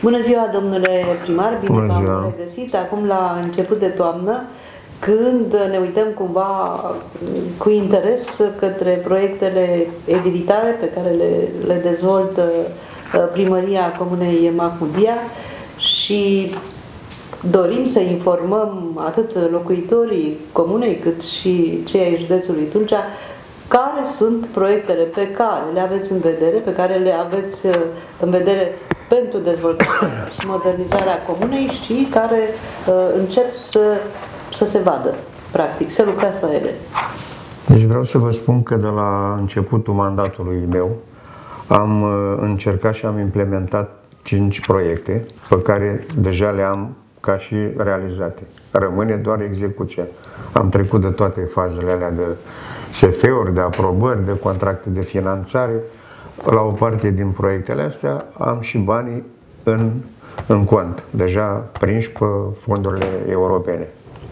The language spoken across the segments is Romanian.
Bună ziua, domnule primar, bine v-am regăsit. Acum, la început de toamnă, când ne uităm cumva cu interes către proiectele edilitare pe care le dezvoltă Primăria Comunei Mahmudia și dorim să informăm atât locuitorii comunei cât și cei ai județului Tulcea care sunt proiectele pe care le aveți în vedere, pe care le aveți în vedere pentru dezvoltarea și modernizarea comunei și care încep să se vadă, practic, să lucrați la ele. Deci vreau să vă spun că de la începutul mandatului meu am încercat și am implementat 5 proiecte pe care deja le-am ca și realizate. Rămâne doar execuția. Am trecut de toate fazele alea de SF-uri, de aprobări, de contracte de finanțare. La o parte din proiectele astea am și banii în cont, deja prinși pe fondurile europene.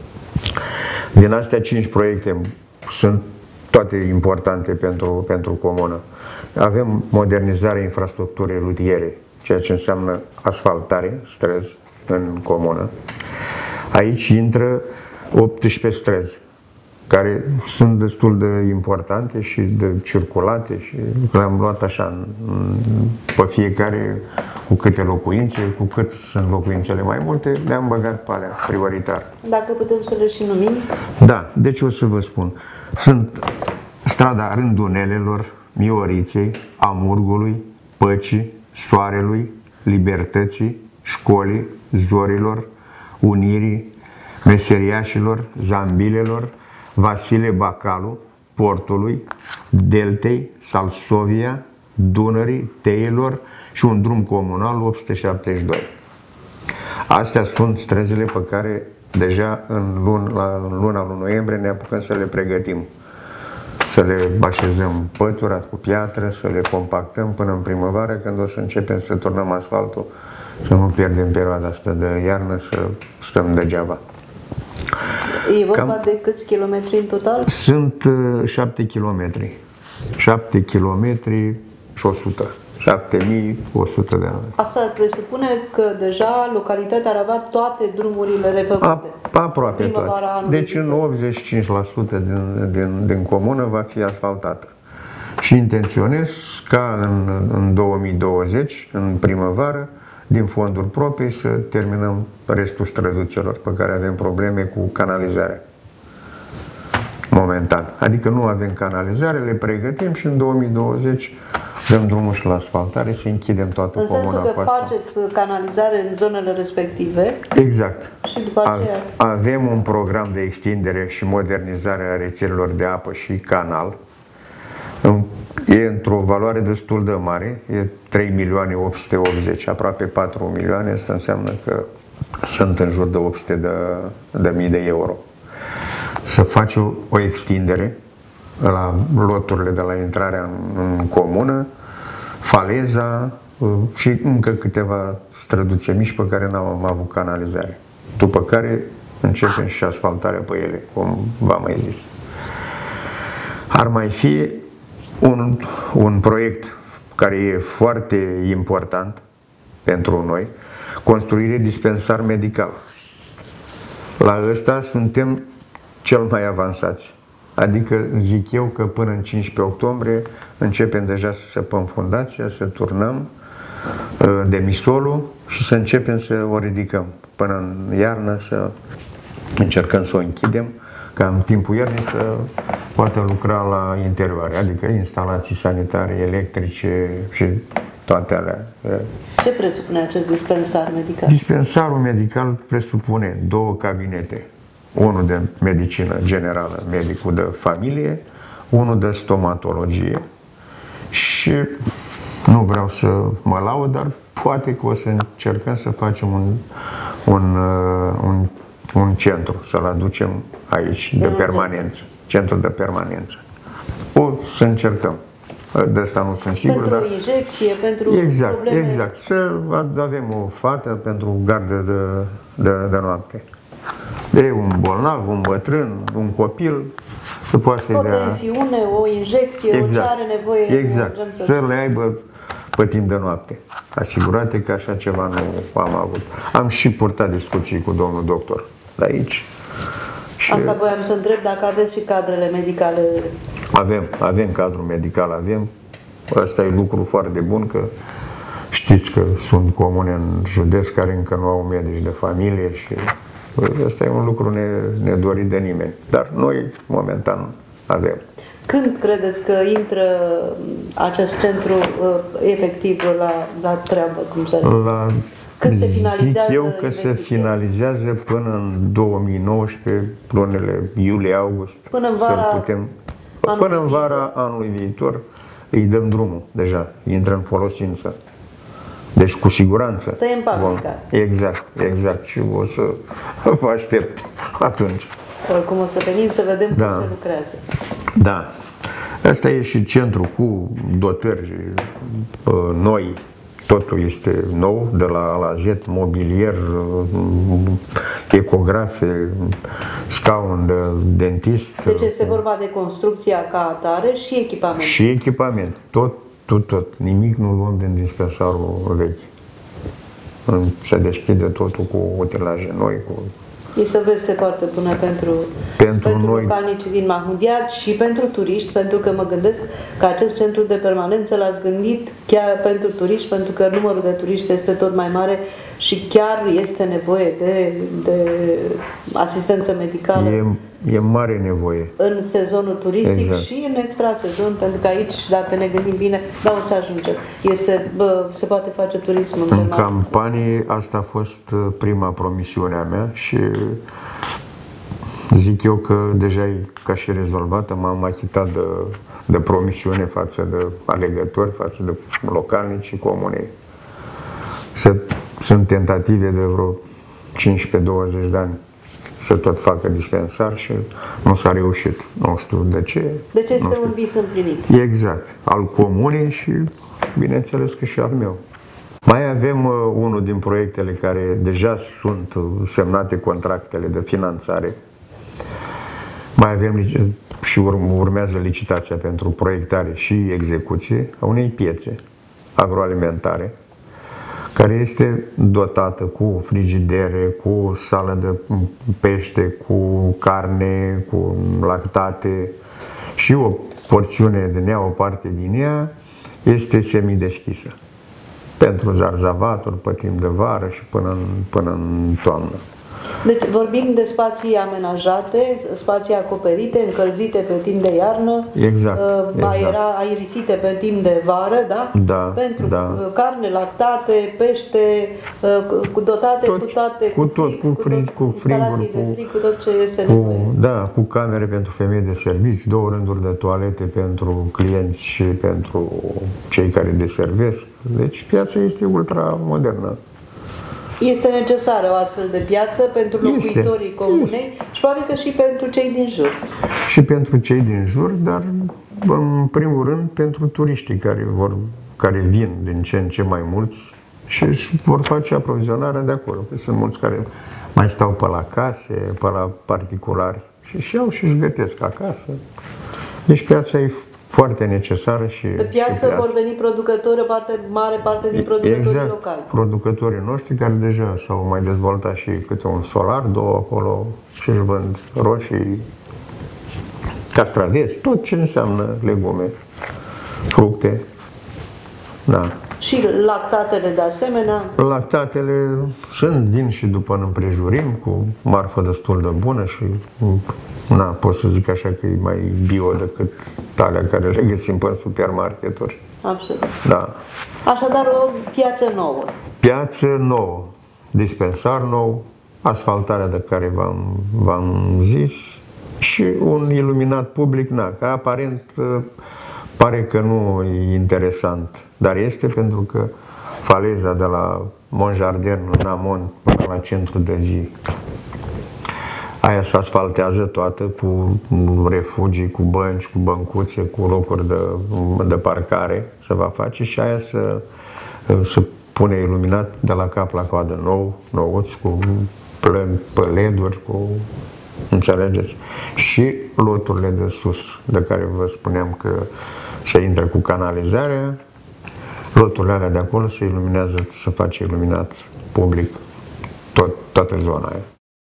Din astea 5 proiecte sunt toate importante pentru comună. Avem modernizarea infrastructurii rutiere, ceea ce înseamnă asfaltare, străzi în comună. Aici intră 18 străzi, care sunt destul de importante și de circulate și le-am luat așa pe fiecare cu câte locuințe, cu cât sunt locuințele mai multe, le-am băgat pe alea prioritar. Dacă putem să le și numim? Da, deci o să vă spun. Sunt strada Rândunelelor, Mioriței, Amurgului, Păcii, Soarelui, Libertății, Școlii, Zorilor, Unirii, Meseriașilor, Zambilelor, Vasile Bacalu, Portului, Deltei, Salsovia, Dunării, Teilor și un drum comunal 872. Astea sunt străzile pe care deja în luna lui noiembrie ne apucăm să le pregătim. Să le așezăm pătura cu piatră, să le compactăm până în primăvară, când o să începem să turnăm asfaltul, să nu pierdem perioada asta de iarnă, să stăm degeaba. E vorba de câți kilometri în total? Sunt 7 kilometri. 7 kilometri și 100. 7100 de ani. Asta presupune că deja localitatea ar avea toate drumurile refăcute. Aproape toate. Deci în 85% din comună va fi asfaltată. Și intenționez ca în 2020, în primăvară, din fonduri proprii, să terminăm restul străduțelor pe care avem probleme cu canalizarea. Momentan. Adică nu avem canalizare, le pregătim și în 2020 dăm drumul și la asfaltare, să închidem toată comuna. În sensul că faceți canalizare în zonele respective. Exact. Și după aceea... Avem un program de extindere și modernizare a rețelelor de apă și canal. E într-o valoare destul de mare, e 3.880.000, aproape 4 milioane, asta înseamnă că sunt în jur de 800.000 de euro. Să faci o extindere la loturile de la intrarea în comună, faleza și încă câteva străduțe mici pe care n-am avut canalizare. După care începem și asfaltarea pe ele, cum v-am mai zis. Ar mai fi un proiect care e foarte important pentru noi, construire dispensar medical. La ăsta suntem cel mai avansați. Adică zic eu că până în 15 octombrie începem deja să săpăm fundația, să turnăm demisolul și să începem să o ridicăm. Până în iarnă să încercăm să o închidem, ca în timpul iernii să poată lucra la interioare, adică instalații sanitare, electrice și toate alea. Ce presupune acest dispensar medical? Dispensarul medical presupune 2 cabinete. Unul de medicină generală, medicul de familie, unul de stomatologie și nu vreau să mă laud, dar poate că o să încercăm să facem un centru, să-l aducem aici de permanență, centru de permanență. O să încercăm. De asta nu sunt sigur. Pentru o injecție, pentru probleme... Exact. Să avem o fată pentru gardă de noapte. De un bolnav, un bătrân, un copil, o tensiune, o injecție, exact. orice are nevoie. Exact. Să le aibă pe timp de noapte. Asigurate că așa ceva nu am avut. Am și purtat discuții cu domnul doctor de aici. Și asta voiam să întreb, dacă aveți și cadrele medicale. Avem cadru medical, avem. Asta e lucru foarte bun, că știți că sunt comune în județ care încă nu au medici de familie și asta e un lucru nedorit de nimeni. Dar noi, momentan, avem. Când credeți că intră acest centru efectiv la treabă? Cum să când se finalizează? Zic eu că se finalizează până în 2019, lunile iulie-august. Până în vara, până în vara anului viitor îi dăm drumul deja, intră în folosință. Deci cu siguranță. Tăiem panica. Exact. Și o să vă aștept atunci. Oricum o să venim să vedem cum se lucrează. Da. Asta e și centru cu dotări noi. Totul este nou, de la A la Z, mobilier, ecografe, scaun de dentist. Deci este vorba de construcția ca atare și echipament. Și echipament. Tot. Nimic nu luăm din dispensarul vechi. Se deschide totul cu utilaje noi, cu... Este o veste foarte bună pentru noi, localnicii din Mahmudiat și pentru turiști, pentru că mă gândesc că acest centru de permanență l-ați gândit chiar pentru turiști, pentru că numărul de turiști este tot mai mare și chiar este nevoie de asistență medicală. E mare nevoie. În sezonul turistic și în extrasezon, pentru că aici, dacă ne gândim bine, o să ajungem. Se poate face turism în campanie. Asta a fost prima promisiune a mea și zic eu că deja e ca și rezolvată. M-am achitat de promisiune față de alegători, față de localnicii comunei. Sunt tentative de vreo 15-20 de ani să tot facă dispensar și nu s-a reușit. Nu știu de ce. Deci este un vis împlinit. Exact. Al comunei și, bineînțeles, că și al meu. Mai avem unul din proiectele care deja sunt semnate contractele de finanțare. Mai avem și urmează licitația pentru proiectare și execuție a unei piețe agroalimentare, care este dotată cu frigidere, cu sală de pește, cu carne, cu lactate și o porțiune din ea, o parte din ea, este semideschisă pentru zarzavaturi pe timp de vară și până în toamnă. Deci vorbim de spații amenajate, spații acoperite, încălzite pe timp de iarnă, aerisite pe timp de vară, da? Pentru carne, lactate, pește, dotate cu instalații de frig, cu tot ce este nevoie. Cu camere pentru femei de servici, 2 rânduri de toalete pentru clienți și pentru cei care deservesc. Deci piața este ultra modernă. Este necesară o astfel de piață pentru locuitorii comunei și probabil că și pentru cei din jur. Și pentru cei din jur, dar în primul rând pentru turiștii care vin din ce în ce mai mulți și vor face aprovizionarea de acolo. Sunt mulți care mai stau pe la case, pe la particulari și iau și își gătesc acasă. Deci piața e foarte necesară și pe piață vor veni producători, mare parte din producătorii locali. Producătorii noștri care deja s-au mai dezvoltat și câte un solar, 2 acolo și își vând roșii, castraveți, tot ce înseamnă legume, fructe. Da. Și lactatele de asemenea? Lactatele vin și după în împrejurim, cu marfă destul de bună și pot să zic așa că e mai bio decât alea care le găsim pe supermarketuri. Absolut. Da. Așadar o piață nouă. Piață nouă, dispensar nou, asfaltarea de care v-am zis și un iluminat public, că aparent pare că nu e interesant, dar este pentru că faleza de la Monjardin în amont până la centru de zi, aia se asfaltează toată cu refugii, cu bănci, cu băncuțe, cu locuri de parcare se va face și aia se pune iluminat de la cap la coadă nouț, cu LED-uri, înțelegeți? Și loturile de sus, de care vă spuneam că se intră cu canalizarea, loturile alea de acolo se iluminează, se face iluminat public toată zona aia.